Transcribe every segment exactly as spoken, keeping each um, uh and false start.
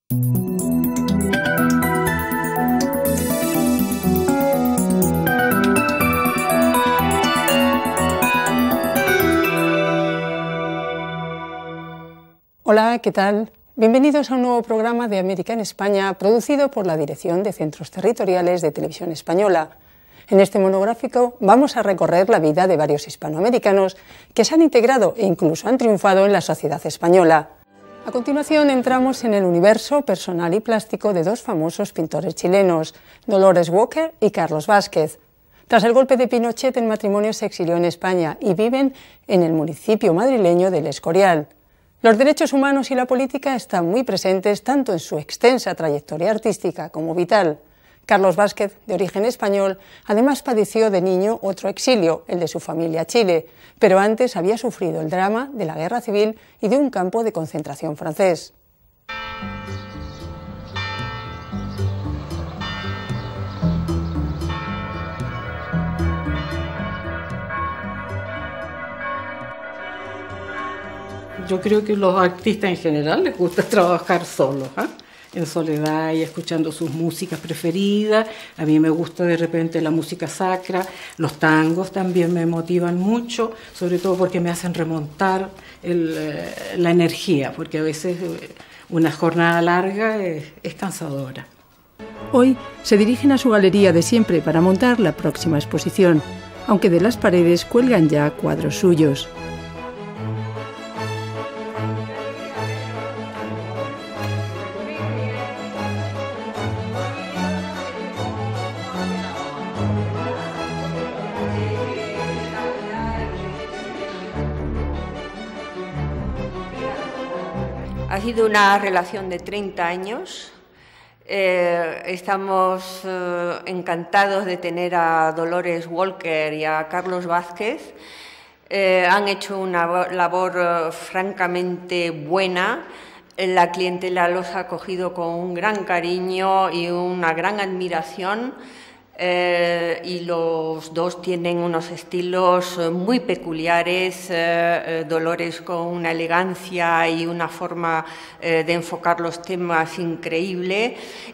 Hola, ¿qué tal? Bienvenidos a un nuevo programa de América en España, producido por la Dirección de Centros Territoriales de Televisión Española. En este monográfico vamos a recorrer la vida de varios hispanoamericanos que se han integrado e incluso han triunfado en la sociedad española. A continuación entramos en el universo personal y plástico de dos famosos pintores chilenos, Dolores Walker y Carlos Vázquez. Tras el golpe de Pinochet, el matrimonio se exilió en España y viven en el municipio madrileño del Escorial. Los derechos humanos y la política están muy presentes tanto en su extensa trayectoria artística como vital. Carlos Vázquez, de origen español, además padeció de niño otro exilio, el de su familia a Chile, pero antes había sufrido el drama de la guerra civil y de un campo de concentración francés. Yo creo que a los artistas en general les gusta trabajar solos, ¿eh? en soledad y escuchando sus músicas preferidas. A mí me gusta de repente la música sacra, los tangos también me motivan mucho, sobre todo porque me hacen remontar el, eh, la energía, porque a veces una jornada larga es, es cansadora. Hoy se dirigen a su galería de siempre para montar la próxima exposición, aunque de las paredes cuelgan ya cuadros suyos. Ha sido una relación de treinta años. Eh, estamos eh, encantados de tener a Dolores Walker y a Carlos Vázquez. Eh, han hecho una labor eh, francamente buena. La clientela los ha acogido con un gran cariño y una gran admiración. Eh, y los dos tienen unos estilos muy peculiares, eh, eh, Dolores con una elegancia y una forma eh, de enfocar los temas increíble,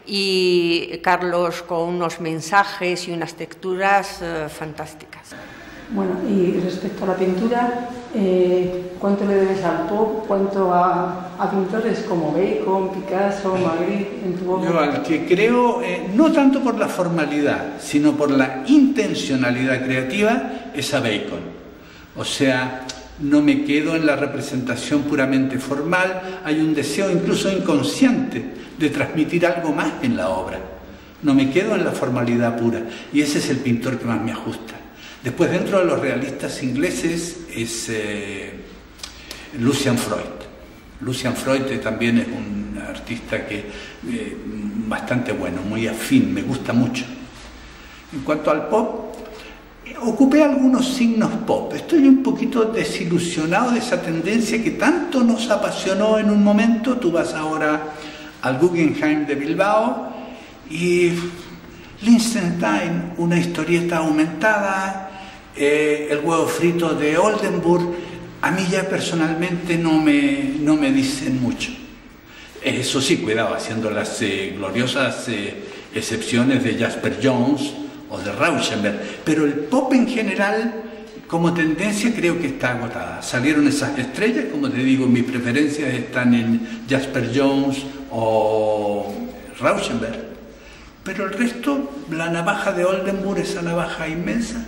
y Carlos con unos mensajes y unas texturas eh, fantásticas. Bueno, y respecto a la pintura, eh, ¿cuánto le debes al pop? ¿Cuánto a, a pintores como Bacon, Picasso, Magritte en tu obra? Yo al que creo, eh, no tanto por la formalidad, sino por la intencionalidad creativa, es a Bacon. O sea, no me quedo en la representación puramente formal, hay un deseo incluso inconsciente de transmitir algo más en la obra. No me quedo en la formalidad pura, y ese es el pintor que más me ajusta. Después, dentro de los realistas ingleses, es eh, Lucian Freud. Lucian Freud también es un artista que eh, bastante bueno, muy afín, me gusta mucho. En cuanto al pop, ocupé algunos signos pop. Estoy un poquito desilusionado de esa tendencia que tanto nos apasionó en un momento. Tú vas ahora al Guggenheim de Bilbao y Liechtenstein, una historieta aumentada, eh, el huevo frito de Oldenburg, a mí ya personalmente no me, no me dicen mucho. Eso sí, cuidado, haciendo las eh, gloriosas eh, excepciones de Jasper Jones o de Rauschenberg, pero el pop en general, como tendencia, creo que está agotada. Salieron esas estrellas, como te digo, mis preferencias están en Jasper Jones o Rauschenberg. Pero el resto, la navaja de Oldenburg, esa navaja inmensa,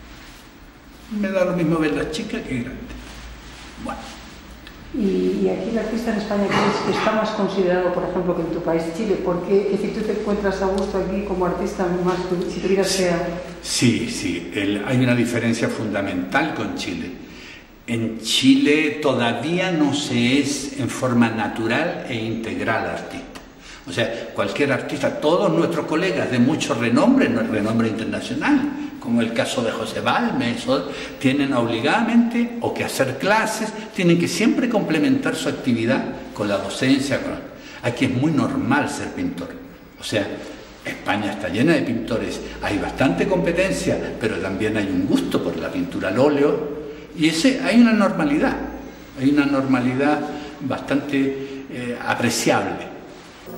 me da lo mismo ver las chicas que grandes. Bueno. Y, y aquí el artista en España, ¿crees que está más considerado, por ejemplo, que en tu país, Chile? Porque es decir, tú te encuentras a gusto aquí como artista, más si tuvieras que... Sí, sí, el, hay una diferencia fundamental con Chile. En Chile todavía no se es en forma natural e integral artista. O sea, cualquier artista, todos nuestros colegas de mucho renombre, renombre internacional, como el caso de José Balmes, tienen obligadamente o que hacer clases, tienen que siempre complementar su actividad con la docencia. Con... Aquí es muy normal ser pintor. O sea, España está llena de pintores, hay bastante competencia, pero también hay un gusto por la pintura al óleo, y ese, hay una normalidad, hay una normalidad bastante eh, apreciable.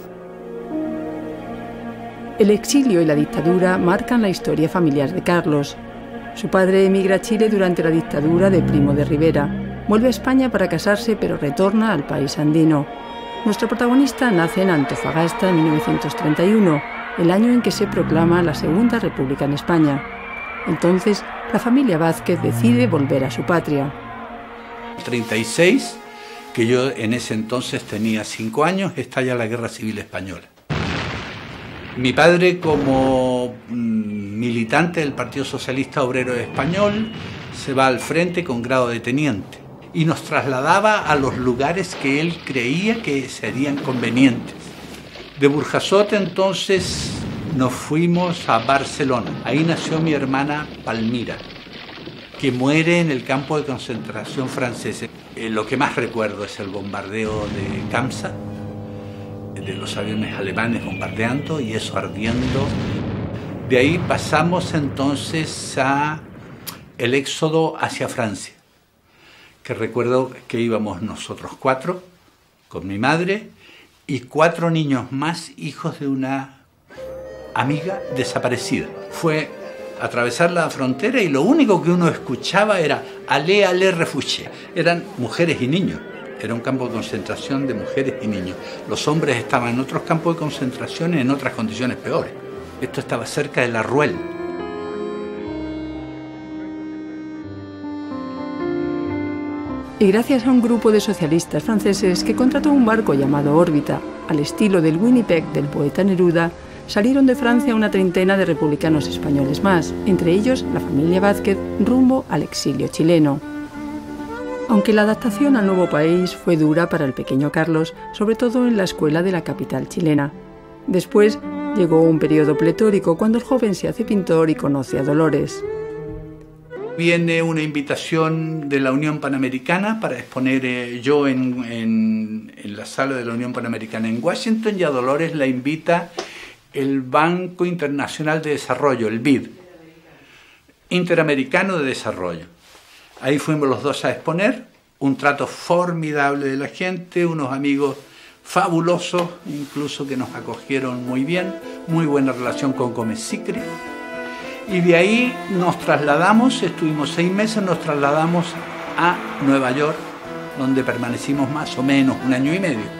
El exilio y la dictadura marcan la historia familiar de Carlos. Su padre emigra a Chile durante la dictadura de Primo de Rivera. Vuelve a España para casarse, pero retorna al país andino. Nuestro protagonista nace en Antofagasta en mil novecientos treinta y uno, el año en que se proclama la Segunda República en España. Entonces, la familia Vázquez decide volver a su patria. treinta y seis, que yo en ese entonces tenía cinco años, estalla la Guerra Civil Española. Mi padre, como militante del Partido Socialista Obrero Español, se va al frente con grado de teniente y nos trasladaba a los lugares que él creía que serían convenientes. De Burjasot entonces nos fuimos a Barcelona. Ahí nació mi hermana Palmira, que muere en el campo de concentración francés. Eh, lo que más recuerdo es el bombardeo de Kamsa, de los aviones alemanes bombardeando y eso ardiendo. De ahí pasamos entonces a el éxodo hacia Francia, que recuerdo que íbamos nosotros cuatro, con mi madre, y cuatro niños más, hijos de una amiga desaparecida. Fue atravesar la frontera y lo único que uno escuchaba era «Allez, allez, refugiés». Eran mujeres y niños. Era un campo de concentración de mujeres y niños. Los hombres estaban en otros campos de concentración y en otras condiciones peores. Esto estaba cerca de La Ruelle. Y gracias a un grupo de socialistas franceses que contrató un barco llamado Órbita, al estilo del Winnipeg del poeta Neruda, salieron de Francia una treintena de republicanos españoles más, entre ellos la familia Vázquez, rumbo al exilio chileno. Aunque la adaptación al nuevo país fue dura para el pequeño Carlos, sobre todo en la escuela de la capital chilena. Después llegó un periodo pletórico cuando el joven se hace pintor y conoce a Dolores. Viene una invitación de la Unión Panamericana para exponer eh, yo en, en, en la sala de la Unión Panamericana en Washington, y a Dolores la invita el Banco Internacional de Desarrollo, el B I D, Interamericano de Desarrollo. Ahí fuimos los dos a exponer, un trato formidable de la gente, unos amigos fabulosos, incluso que nos acogieron muy bien, muy buena relación con Gómez Sicre. Y de ahí nos trasladamos, estuvimos seis meses, nos trasladamos a Nueva York, donde permanecimos más o menos un año y medio.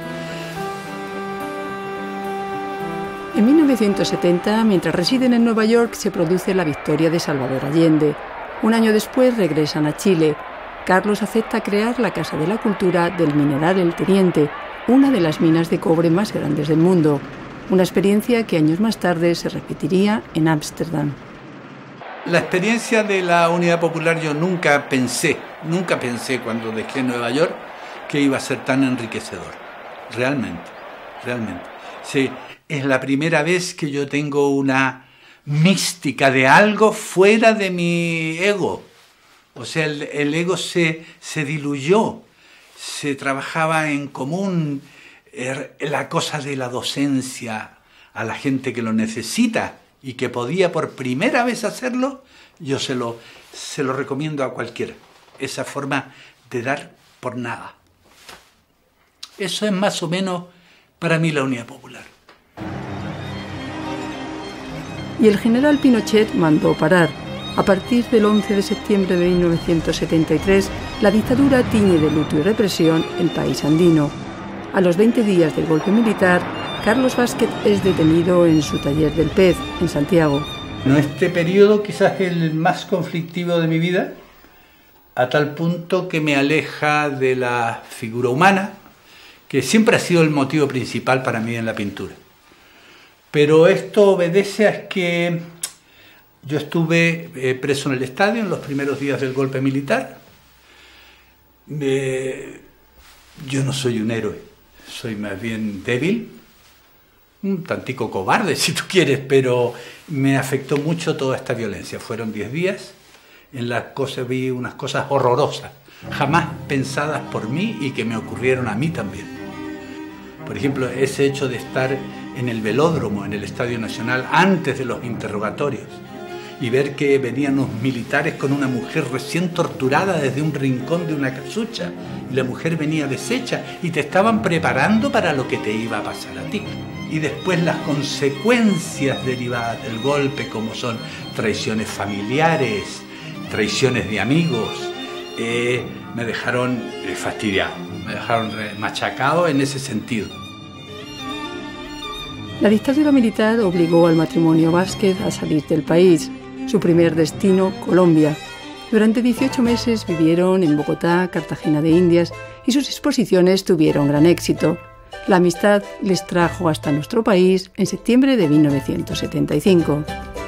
En mil novecientos setenta, mientras residen en Nueva York, se produce la victoria de Salvador Allende. Un año después regresan a Chile. Carlos acepta crear la Casa de la Cultura del Mineral El Teniente, una de las minas de cobre más grandes del mundo. Una experiencia que años más tarde se repetiría en Ámsterdam. La experiencia de la Unidad Popular yo nunca pensé, nunca pensé cuando dejé Nueva York que iba a ser tan enriquecedor. Realmente, realmente. Sí, es la primera vez que yo tengo una mística de algo fuera de mi ego. O sea, el, el ego se, se diluyó, se trabajaba en común, er, la cosa de la docencia a la gente que lo necesita y que podía por primera vez hacerlo, yo se lo, se lo recomiendo a cualquiera. Esa forma de dar por nada. Eso es más o menos para mí la Unidad Popular. Y el general Pinochet mandó parar. A partir del once de septiembre de mil novecientos setenta y tres, la dictadura tiñe de luto y represión el país andino. A los veinte días del golpe militar, Carlos Vázquez es detenido en su taller del pez, en Santiago. No, este periodo quizás es el más conflictivo de mi vida, a tal punto que me aleja de la figura humana, que siempre ha sido el motivo principal para mí en la pintura. Pero esto obedece a que yo estuve eh, preso en el estadio en los primeros días del golpe militar. Eh, yo no soy un héroe, soy más bien débil, un tantico cobarde si tú quieres, pero me afectó mucho toda esta violencia. Fueron diez días en las que vi unas cosas horrorosas, jamás pensadas por mí y que me ocurrieron a mí también. Por ejemplo, ese hecho de estar en el velódromo, en el Estadio Nacional, antes de los interrogatorios, y ver que venían los militares con una mujer recién torturada desde un rincón de una casucha, y la mujer venía deshecha, y te estaban preparando para lo que te iba a pasar a ti. y después las consecuencias derivadas del golpe, como son traiciones familiares, traiciones de amigos, eh, me dejaron eh, fastidiado, me dejaron machacado en ese sentido. La dictadura militar obligó al matrimonio Vázquez a salir del país. Su primer destino, Colombia. Durante dieciocho meses vivieron en Bogotá, Cartagena de Indias, y sus exposiciones tuvieron gran éxito. La amistad les trajo hasta nuestro país en septiembre de mil novecientos setenta y cinco.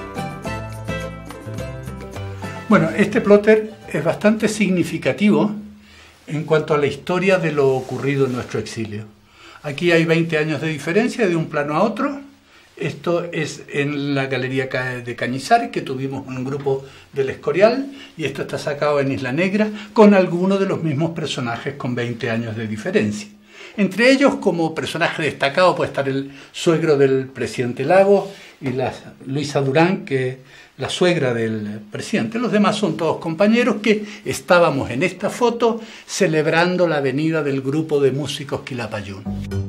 Bueno, este plotter es bastante significativo en cuanto a la historia de lo ocurrido en nuestro exilio. Aquí hay veinte años de diferencia de un plano a otro. Esto es en la Galería de Cañizares, que tuvimos un grupo del Escorial, y esto está sacado en Isla Negra, con algunos de los mismos personajes con veinte años de diferencia. Entre ellos, como personaje destacado, puede estar el suegro del presidente Lagos y la Luisa Durán, que es la suegra del presidente. Los demás son todos compañeros que estábamos en esta foto celebrando la venida del grupo de músicos Quilapayún.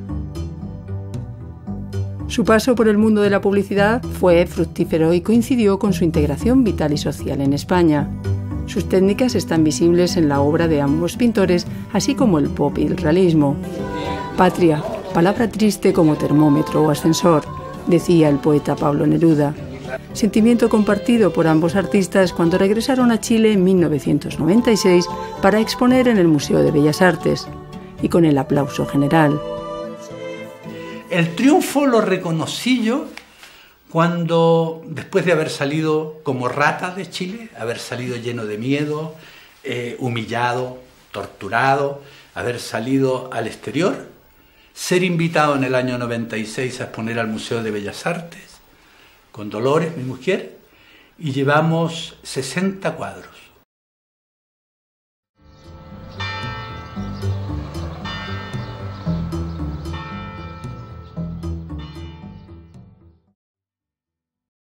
Su paso por el mundo de la publicidad fue fructífero y coincidió con su integración vital y social en España. Sus técnicas están visibles en la obra de ambos pintores, así como el pop y el realismo. Patria, palabra triste como termómetro o ascensor, decía el poeta Pablo Neruda. Sentimiento compartido por ambos artistas cuando regresaron a Chile en mil novecientos noventa y seis para exponer en el Museo de Bellas Artes, y con el aplauso general. El triunfo lo reconocí yo cuando, después de haber salido como rata de Chile, haber salido lleno de miedo, eh, humillado, torturado, haber salido al exterior, ser invitado en el año noventa y seis a exponer al Museo de Bellas Artes, con Dolores, mi mujer, y llevamos sesenta cuadros.